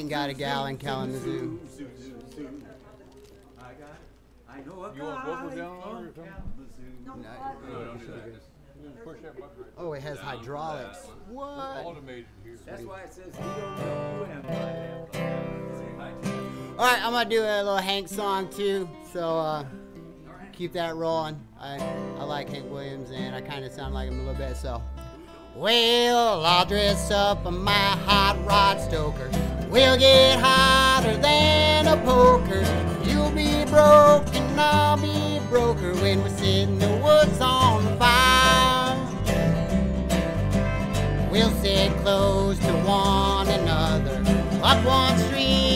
ain't got a gal in Kalamazoo. I know a You want vocals down on or something? Push that button right Oh, it has hydraulics. What? automated here. That's why it says he don't know who am. All right, I'm gonna do a little Hank song too, so keep that rolling. I like Hank Williams, and I kind of sound like him a little bit. So, well, I'll dress up on my hot rod stoker. We'll get hotter than a poker. You'll be broke and I'll be broker when we're sitting the woods on fire. We'll sit close to one another up one street